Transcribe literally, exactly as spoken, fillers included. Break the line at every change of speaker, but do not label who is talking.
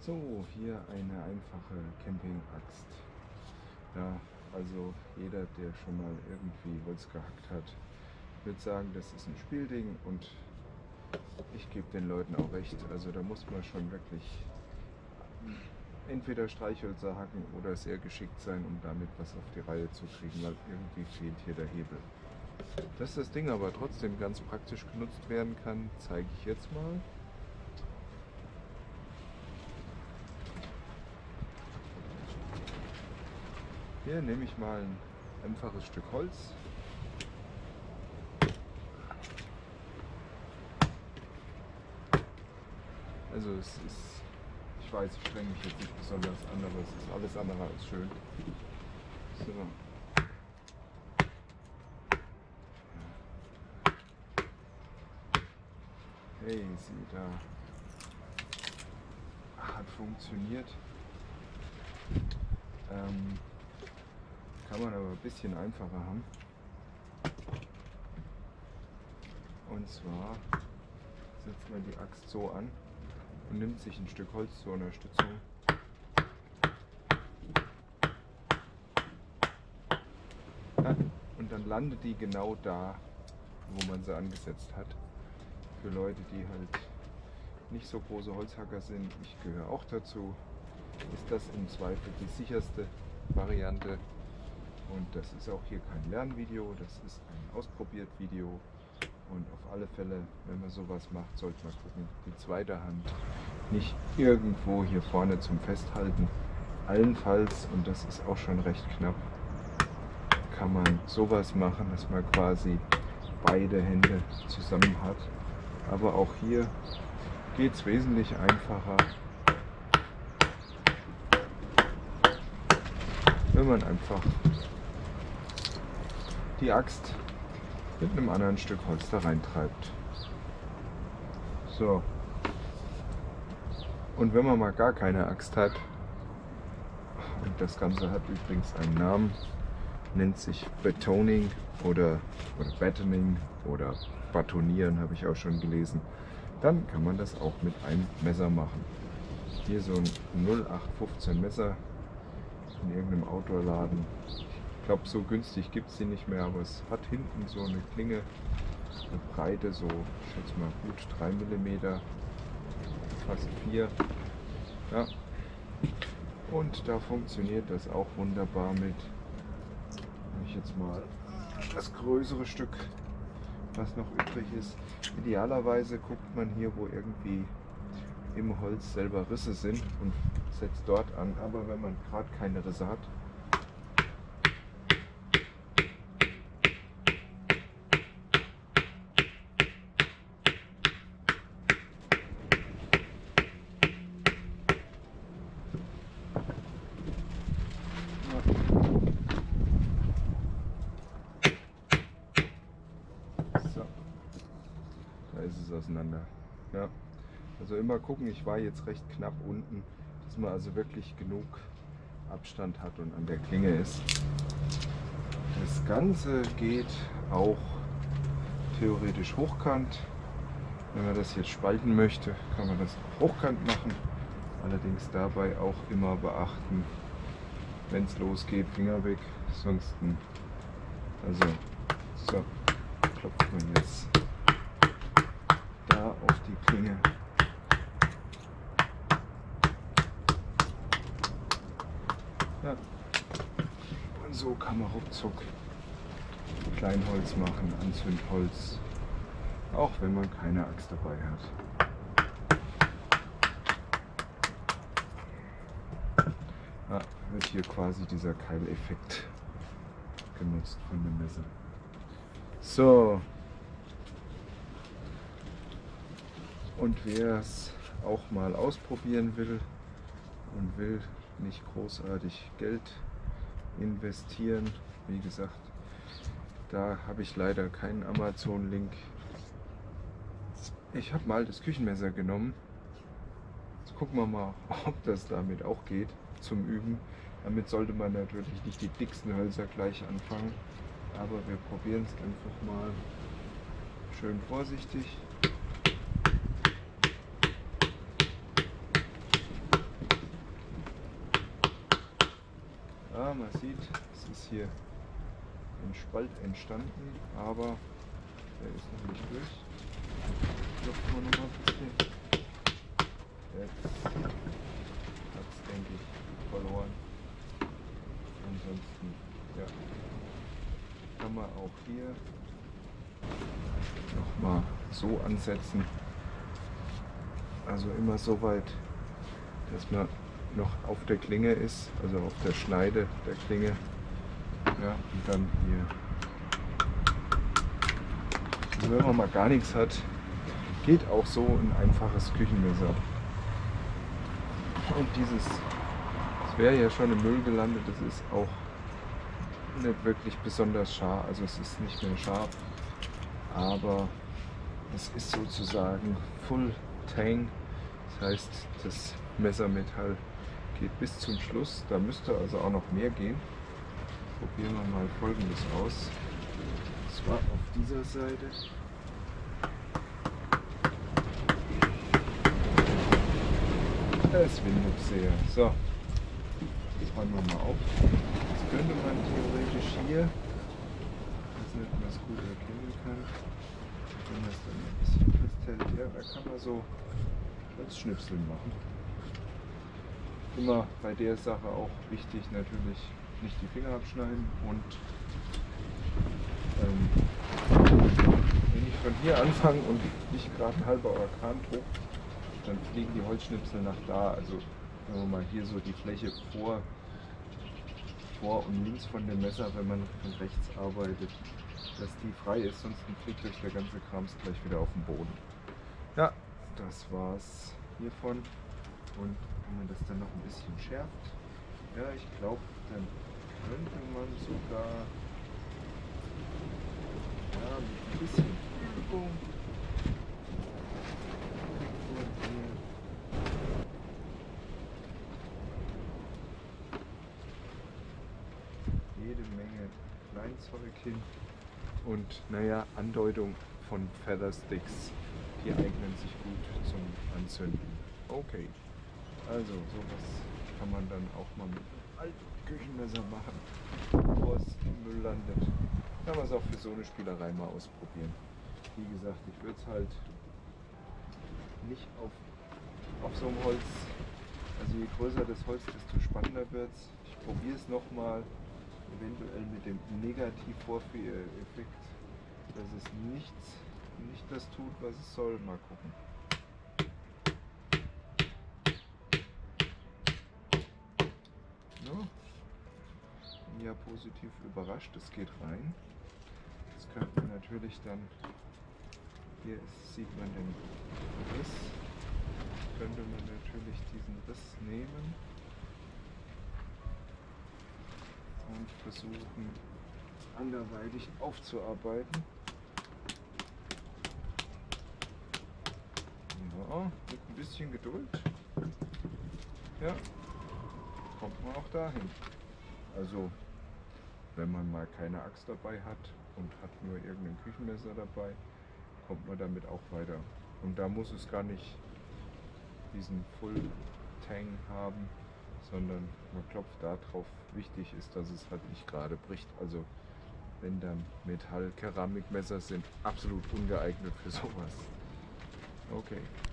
So, hier eine einfache Campingaxt. Ja, also jeder, der schon mal irgendwie Holz gehackt hat, wird sagen, das ist ein Spielding, und ich gebe den Leuten auch recht. Also da muss man schon wirklich entweder Streichhölzer hacken oder sehr geschickt sein, um damit was auf die Reihe zu kriegen, weil irgendwie fehlt hier der Hebel. Dass das Ding aber trotzdem ganz praktisch genutzt werden kann, zeige ich jetzt mal. Hier nehme ich mal ein einfaches Stück Holz. Also es ist, ich weiß, ich strenge mich jetzt nicht besonders an, aber es ist alles andere als schön. So. Hey, sieh da. Hat funktioniert. Ähm, kann man aber ein bisschen einfacher haben. Und zwar setzt man die Axt so an und nimmt sich ein Stück Holz zur Unterstützung. Ja, und dann landet die genau da, wo man sie angesetzt hat. Für Leute, die halt nicht so große Holzhacker sind, ich gehöre auch dazu, ist das im Zweifel die sicherste Variante. Und das ist auch hier kein Lernvideo, das ist ein Ausprobiert-Video. Und auf alle Fälle, wenn man sowas macht, sollte man gucken, die zweite Hand nicht irgendwo hier vorne zum Festhalten. Allenfalls, und das ist auch schon recht knapp, kann man sowas machen, dass man quasi beide Hände zusammen hat. Aber auch hier geht es wesentlich einfacher, wenn man einfach die Axt mit einem anderen Stück Holz da reintreibt. So. Und wenn man mal gar keine Axt hat, und das Ganze hat übrigens einen Namen, nennt sich Batoning oder, oder Batoning oder Batonieren, habe ich auch schon gelesen, dann kann man das auch mit einem Messer machen. Hier so ein null acht fünfzehn Messer in irgendeinem Outdoor-Laden. Ich glaube, so günstig gibt es sie nicht mehr, aber es hat hinten so eine Klinge, eine Breite, so, ich schätze mal, gut drei Millimeter, fast vier. Ja. Und da funktioniert das auch wunderbar mit. Wenn ich jetzt mal das größere Stück, was noch übrig ist. Idealerweise guckt man hier, wo irgendwie im Holz selber Risse sind, und setzt dort an. Aber wenn man gerade keine Risse hat, auseinander. Ja. Also immer gucken, ich war jetzt recht knapp unten, dass man also wirklich genug Abstand hat und an der Klinge ist. Das Ganze geht auch theoretisch hochkant. Wenn man das jetzt spalten möchte, kann man das auch hochkant machen. Allerdings dabei auch immer beachten, wenn es losgeht, Finger weg. Sonst, also so, klopft man jetzt da auf die Klinge. Ja. Und so kann man ruckzuck Kleinholz machen, Anzündholz, auch wenn man keine Axt dabei hat. Ja, wird hier quasi dieser Keileffekt genutzt von dem Messer. So. Und wer es auch mal ausprobieren will und will nicht großartig Geld investieren, wie gesagt, da habe ich leider keinen Amazon-Link. Ich habe mal das Küchenmesser genommen. Jetzt gucken wir mal, ob das damit auch geht zum Üben. Damit sollte man natürlich nicht die dicksten Hölzer gleich anfangen, aber wir probieren es einfach mal schön vorsichtig. Ja, man sieht, es ist hier ein Spalt entstanden, aber der ist noch nicht durch. Klopfen wir nochmal ein bisschen. Jetzt hat es, denke ich, verloren. Ansonsten, ja, kann man auch hier nochmal so ansetzen. Also immer so weit, dass man noch auf der Klinge ist, also auf der Schneide der Klinge. Ja, und dann hier. Also wenn man mal gar nichts hat, geht auch so ein einfaches Küchenmesser. Und dieses, das wäre ja schon im Müll gelandet, das ist auch nicht wirklich besonders scharf, also es ist nicht mehr scharf, aber es ist sozusagen Full Tang, das heißt das Messermetall geht bis zum Schluss, da müsste also auch noch mehr gehen. Probieren wir mal Folgendes aus, und zwar auf dieser Seite. Es windet sehr. So, das räumen wir mal auf. Jetzt könnte man theoretisch hier, ich weiß nicht, ob man es gut erkennen kann, wenn man es dann ein bisschen festhält, ja, da kann man so Holzschnipsel machen. Immer bei der Sache auch wichtig natürlich nicht die Finger abschneiden und ähm, wenn ich von hier anfange und nicht gerade ein halber Orkan druck, dann fliegen die Holzschnipsel nach da. Also wenn man mal hier so die Fläche vor, vor und links von dem Messer, wenn man von rechts arbeitet, dass die frei ist, sonst fliegt euch der ganze Krams gleich wieder auf den Boden. Ja, das war's hiervon. Und wenn man das dann noch ein bisschen schärft, ja, ich glaube, dann könnte man sogar ja, mit ein bisschen Übung jede Menge Kleinzeug hin und naja, Andeutung von Feathersticks, die eignen sich gut zum Anzünden. Okay, also sowas kann man dann auch mal mit einem alten Küchenmesser machen, bevor es im Müll landet. Kann man es auch für so eine Spielerei mal ausprobieren. Wie gesagt, ich würde es halt nicht auf, auf so einem Holz, also je größer das Holz, desto spannender wird es. Ich probiere es nochmal, eventuell mit dem Negativ-Vorführeffekt, dass es nichts, nicht das tut, was es soll. Mal gucken. No. Bin ja positiv überrascht, es geht rein. Jetzt könnte man natürlich dann, hier ist, sieht man den Riss, könnte man natürlich diesen Riss nehmen und versuchen anderweitig aufzuarbeiten. Ja, mit ein bisschen Geduld, ja, kommt man auch dahin. Also wenn man mal keine Axt dabei hat und hat nur irgendein Küchenmesser dabei, kommt man damit auch weiter. Und da muss es gar nicht diesen Full Tang haben, sondern man klopft da drauf. Wichtig ist, dass es halt nicht gerade bricht. Also wenn dann Metall-Keramikmesser sind absolut ungeeignet für sowas. Okay.